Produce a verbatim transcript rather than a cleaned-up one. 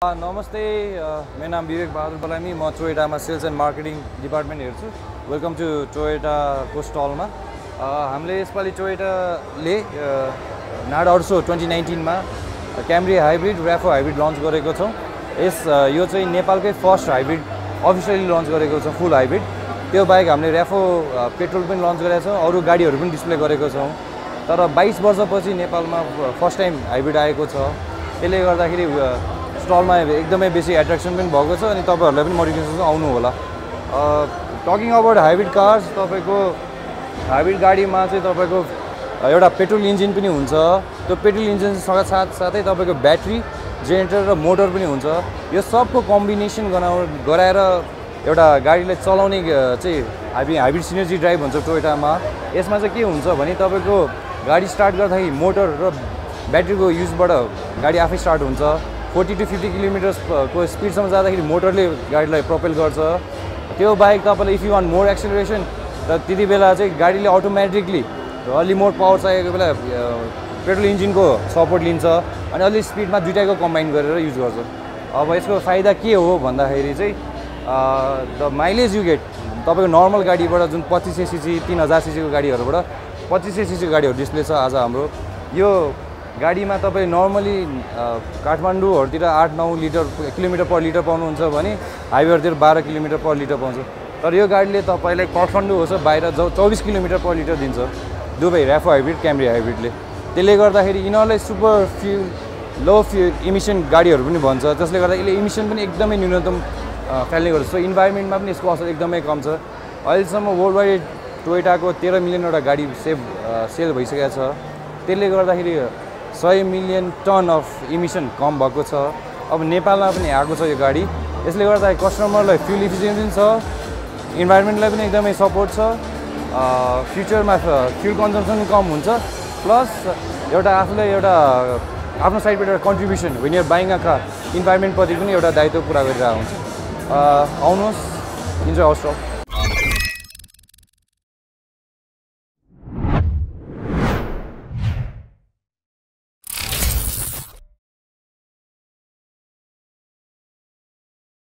नमस्ते मेरो नाम विवेक बहादुर बलामी म टोयोटामा सेल्स एन्ड मार्केटिङ डिपार्टमेन्ट हेर्छु वेलकम टु टोयोटाको स्टलमा हामीले यसपालि टोयोटाले नाडा अर्सो ट्वेन्टी नाइन्टिनमा क्यामरी हाइब्रिड ऱ्याफो हाइब्रिड लन्च गरेको छौँ यस यो चाहिँ नेपालकै फर्स्ट हाइब्रिड अफिसियली लन्च गरेको छ फुल हाइब्रिड त्यो बाहेक हामीले ऱ्याफो पेट्रोल पनि लन्च गरेका छौँ अरू गाडीहरू पनि डिस्प्ले गरेको छौँ तर बाइस वर्षपछि नेपालमा फर्स्ट टाइम हाइब्रिड आएको छ त्यसले गर्दाखेरि स्टलमा एकदमै बेसी एट्र्याक्सन पनि भएको छ अनि तपाईहरुलाई पनि मोटिभेसन आउनु होला टकिङ अबाउट हाइब्रिड कार्स तपाईको हाइब्रिड गाडीमा चाहिँ तपाईको एउटा पेट्रोल इन्जिन पनि हुन्छ त्यो पेट्रोल इन्जिनसँग साथ साथै तपाईको ब्याट्री जेनेरेटर र मोटर पनि हुन्छ यो सबको कम्बिनेसन गराएर एउटा गाडीलाई चलाउने चाहिँ हामी हाइब्रिड सिनर्जी ड्राइभ हुन्छ टोयोटामा यसमा चाहिँ के हुन्छ भने तपाईको गाडी स्टार्ट गर्दाखेरि मोटर र ब्याट्रीको युजबाट गाडी आफै स्टार्ट हुन्छ फोर्टी टू फिफ्टी किलोमिटर्सको स्पिडसम्म जाँदाखेरि मोटरले गाडीलाई प्रोपेल गर्छ त्यो बाहेक तपाईँले if you want more acceleration र त्यति बेला चाहिँ गाडीले अटोमेटिकली अलि मोर पावर चाहिएको बेला पेट्रोल इन्जिनको सपोर्ट लिन्छ अनि अलि स्पिडमा दुइटाको कम्बाइन गरेर युज गर्छ अब यसको फाइदा के हो भन्दाखेरि चाहिँ द माइलेज यु गेट तपाईँको नर्मल गाडीबाट जुन पच्चिस सय सिसी तिन हजार सिसीको गाडीहरूबाट पच्चिस सय सिसीको गाडीहरू डिस्प्ले छ आज हाम्रो यो गाडीमा तपाईँ नर्मली काठमाडौँहरूतिर आठ नौ लिटर किलोमिटर पर लिटर पाउनुहुन्छ भने हाइवेहरूतिर बाह्र किलोमिटर पर लिटर पाउँछ तर यो गाडीले तपाईँलाई काठमाडौँ होस् बाहिर चौबिस किलोमिटर पर लिटर दिन्छ दुवै ऱ्याफो हाइब्रिड क्यामरी हाइब्रिडले त्यसले गर्दाखेरि यिनीहरूलाई super fuel low fuel emission गाडीहरू पनि भन्छ जसले गर्दा यसले इमिसन पनि एकदमै न्यूनतम फ्याल्ने गर्छ सो इन्भाइरोमेन्टमा पनि यसको असर एकदमै कम छ अहिलेसम्म वर्ल्ड वाइड टोयोटाको तेह्र मिलियनवटा गाडी सेभ सेल भइसकेको छ त्यसले गर्दाखेरि सय मिलियन टन अफ इमिसन कम भएको छ अब नेपालमा पनि आएको छ यो गाडी यसले गर्दा कस्टमरलाई फ्युल इफिसियन्सी छ इन्भाइरोमेन्टलाई पनि एकदमै सपोर्ट छ फ्युचरमा फ्युल कन्जम्सन कम हुन्छ प्लस एउटा आफूलाई एउटा आफ्नो साइडबाट एउटा contribution when you buying a car इन्भाइरोमेन्टप्रति पनि एउटा दायित्व पुरा गरिरहेको हुन्छ आउनुहोस् इन्जोय आवर स्टल